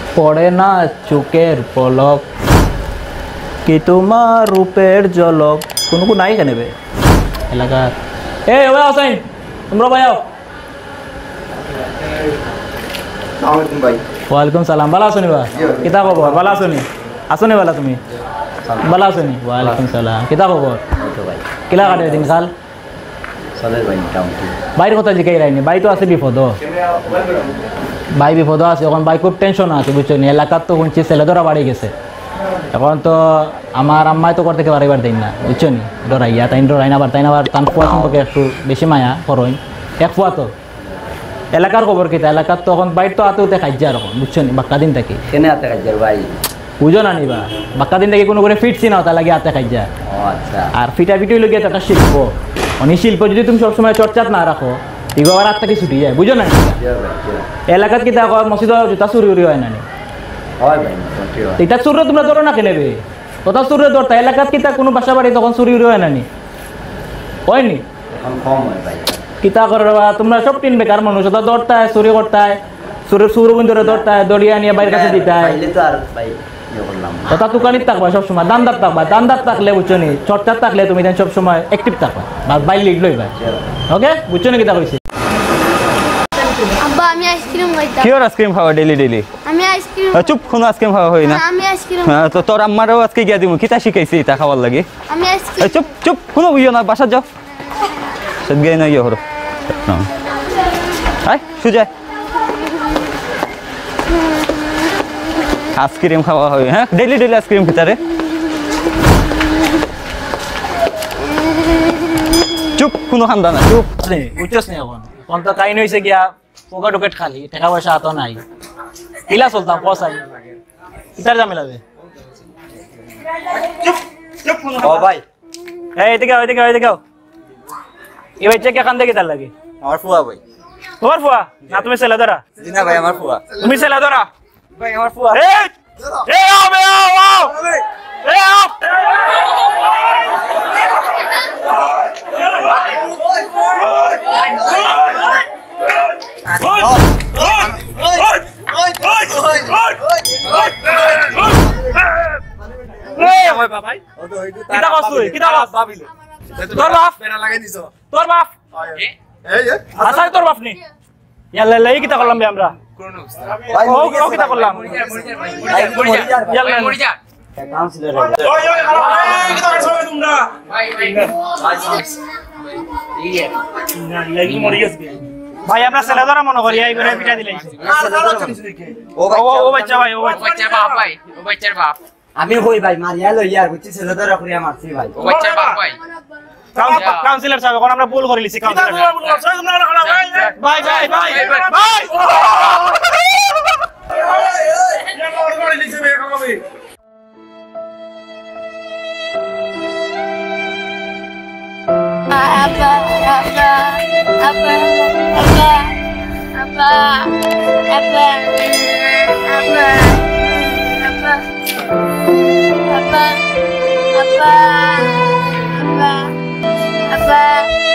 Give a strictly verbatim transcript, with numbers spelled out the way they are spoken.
পড়ে না চোখের পলক কি তোমার রূপের ঝলক কোনো কোনো নাই কেন এলাকার এ ওয়া হোসেন তোমরা ভাই আও আসসালামু ভাই ওয়ালাইকুম সালাম ভালো আছো নি বা কিতা খবর ভালো আছো নি আছো নি ভালো তুমি ভালো আছো নি ওয়ালাইকুম সালাম কিতা খবর তো ভাই কিলা কাটে দিন কাল চলে ভাই মোটামুটি বাইরে কথা জিকাই রাইনি বাই তো আছে বিপদ ভাই বিপদ আছে এখন ভাই খুব টেনশন আছে বুঝছো নি এলাকার তো শুনছি ছেলে ধরা বাড়ি গেছে এখন তো আমার আম্মাই তো করতে বাড়িবার দিন না বুঝছো নি ডরাইয়া তাই ডরাই না আবার তাই না আবার তান ফুয়া সম্পর্কে একটু বেশি মায়া করইন এক ফুয়া তো এলাকার খবর কিতা এলাকার তো এখন বাইর তো আতে উতে খাইছে আর এখন বুঝছো নি বাক্কা দিন থাকি কেনে আতে কাজের ভাই বুঝো না নিবা বাক্কা দিন থেকে কোনো করে ফিটছি না তার লাগে আতে খাইছে ও আচ্ছা আর ফিটা ফিটি হইলে গিয়ে একটা শিল্প অনেক শিল্প যদি তুমি সবসময় চর্চাত না রাখো এগুলো আবার আত্মাকে ছুটি যায় বুঝো না এলাকাত কিতা মসজিদ জুতা চুরি উরি হয় না হয় ভাই মোটামুটি হয় এটা চুরে তোমরা ধরো না কেনেবে কোথাও চুরে ধরতা এলাকাত কিতা কোনো বাসা বাড়ি তখন চুরি উরি হয় না নি হয়নি এখন কম হয় ভাই কিতা করে তোমরা সব তিন বেকার মানুষ ওটা দৌড়তায় চুরি করতায় চুরে চুরু ধরে দৌড়তায় দড়িয়া নিয়ে বাড়ির কাছে দিতায় পাইলে তো আর ভাই ইয়ে করলাম না। ওটা দোকানিত থাকবা সবসময় দান্দার থাকবা দান্দার থাকলে বুঝছো নি চর্চার থাকলে তুমি সব সময় অ্যাক্টিভ থাকবা বা বাইর লিড লইবা ওকে বুঝছো নি কিতা কইছি আব্বা আমি আইসক্রিম খাইতাম কিওর আইসক্রিম খাওয়া ডেলি ডেলি আমি আইসক্রিম চুপ কোনো আইসক্রিম খাওয়া হয় না আমি আইসক্রিম হ্যাঁ, তো তোর আম্মারও আজকে গিয়া দিমু কিতা শিখাইছি তা খাওয়ার লাগে আমি আইসক্রিম এই চুপ চুপ কোনো ইয়ে না বাসা যাও সব গিয়ে না ইয়ে হরো আয় সুজা আইসক্রিম খাওয়া হয় হ্যাঁ ডেলি ডেলি আইসক্রিম খেতারে চুপ কোনো খান্দা না চুপ বুঝছস নি এখন কোন তো কাহিনী হইছে গিয়া পোকা টোকেট খালি টাকা পয়সা হাতও নাই ইলা চলতাম পয়সাই ইতার ঝামেলা দে ও ভাই এই এদিকে আও এদিকে আও এদিকে আও এই বাচ্চা কে কান দেখি তার লাগে আমার ফুয়া ভাই তোমার ফুয়া না তুমি ছেলে ধরা জি না ভাই আমার ফুয়া তুমি ছেলে ধরা ভাই আমার ফুয়া এই এই আও বে আও আও এই আও কিতা কস তুই কিতা কস তোর বাপ বেড়া লাগাই দিছো তোর বাপ এই এই আসাই তোর বাপ নি ইয়াল্লা লাই কিতা করলাম বে আমরা কোন ভাই ও কিতা করলাম ইয়াল্লা মরি যা কাউন্সিলর ওই ওই কিতা করছো তোমরা ভাই ভাই এই মরি গেছে ভাই আমরা ছেলে ধরা মনে করি এই করে পিটা দিলাই ও ও বাচ্চা ভাই ও বাচ্চা বাপ ভাই ও বাচ্চার বাপ আমি কই ভাই মারিয়া লই আর বুঝছি ছেলে ধরা করিয়া মারছি ভাই ও বাচ্চার বাপ ভাই কাউন্সিলর সাহেব এখন আমরা ভুল করে লিছি কাউন্সিলর ভাই ভাই ভাই ভাই Apa, apa, apa, apa, apa, apa, apa, apa, apa, apa, apa, apa.